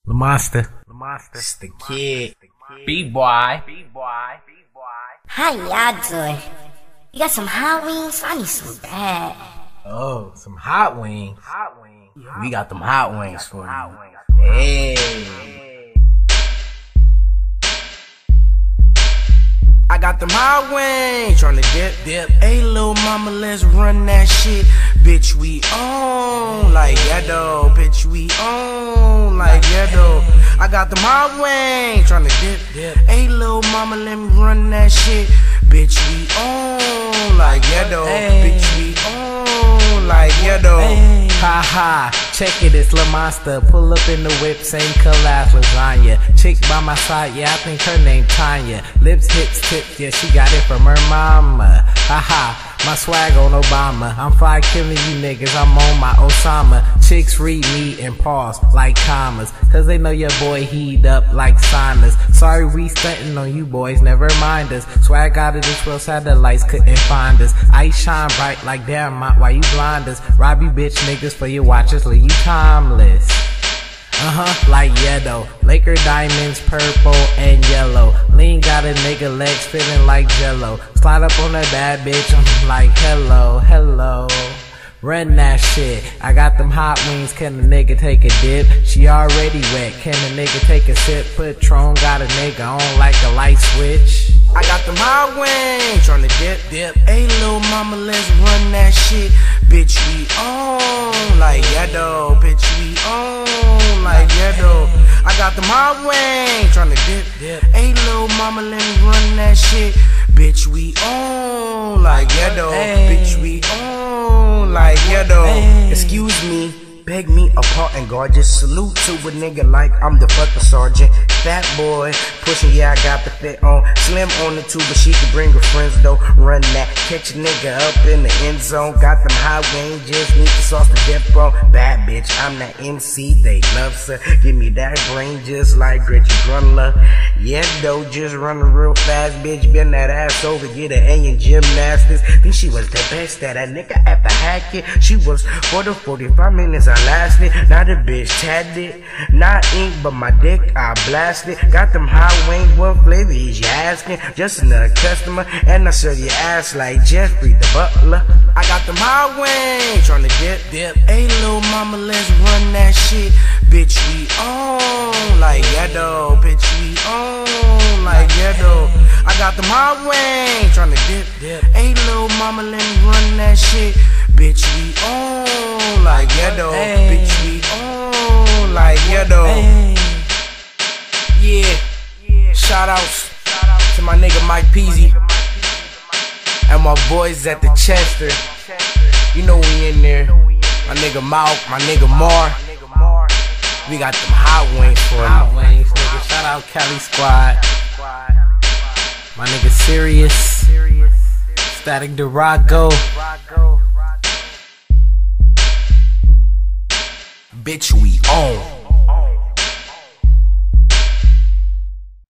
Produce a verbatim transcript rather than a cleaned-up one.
Lamonster. It's the kid. B-boy. How y'all doing? You got some hot wings? I need some bad. Oh, some hot wings. We got them hot wings for you. Hey. I got them hot wings, tryna dip, dip. Hey, little mama, let's run that shit. Bitch, we on like ghetto. Bitch, we on like ghetto. I got them hot wings, tryna dip, dip. Hey, little mama, let me run that shit. Bitch, we on like ghetto. Bitch, we on like ghetto. Ha ha, check it, it's Lamonster. Pull up in the whip, same color as lasagna. Chick by my side, yeah, I think her name Tanya. Lips, hips, tips, yeah, she got it from her mama. Ha ha, my swag on Obama. I'm fly killing you niggas, I'm on my Osama. Chicks read me and pause like commas, cause they know your boy heat up like saunas. Sorry we stuntin' on you boys, never mind us. Swag out of this world, satellites couldn't find us. I shine bright like damn, why you blind us? Rob you bitch niggas for your watches, leave you timeless. Uh-huh, like yellow. Laker diamonds, purple and yellow. Lean got a nigga legs feeling like jello. Slide up on a bad bitch, I'm like hello, hello. Run that shit. I got them hot wings, can a nigga take a dip? She already wet, can a nigga take a sip? Patron got a nigga on like a light switch. I got them hot wings, tryna dip, dip. Hey, little mama, let's run that shit. Bitch, we on like ghetto. Bitch, we on like ghetto. I got them hot wings, tryna dip, dip. Hey, little mama, let me run that shit. Bitch, we on like ghetto. Bitch, we on like ghetto. Excuse me, beg me a pardon, gorgeous. Salute to a nigga like I'm the fucking sergeant. Fat boy, pushing, yeah, I got the fit on. Slim on the tube, but she can bring her friends though. Run that, catch a nigga up in the end zone. Got them high wings, just need the sauce to dip on. Bad bitch, I'm that M C, they love her. Give me that brain just like Gretchen Grundler. Yeah, though, just running real fast, bitch. Bend that ass over, get an A in gymnastics. Think she was the best that a nigga ever had it. She was for the forty-five minutes I lasted. Now the bitch tagged it. Not ink, but my dick, I blasted. Got them high wings, what flavor is you asking? Just another customer, and I serve your ass like Jeffrey the Butler. I got them high wings, tryna dip, dip. Hey, little mama, let's run that shit. Bitch, we on like ghetto. Bitch, we on like ghetto. I got them high wings, tryna dip, dip. Hey, little mama, let me run that shit. Bitch, we on like ghetto. Bitch, we on like ghetto. Yeah, shout outs to my nigga Mike Peasy and my boys at the Chester. You know we in there. My nigga Malk, my nigga Mar. We got them hot wings for him. Wings, nigga. Shout out Cali Squad. My nigga Serious. Static Durago. Bitch, we on.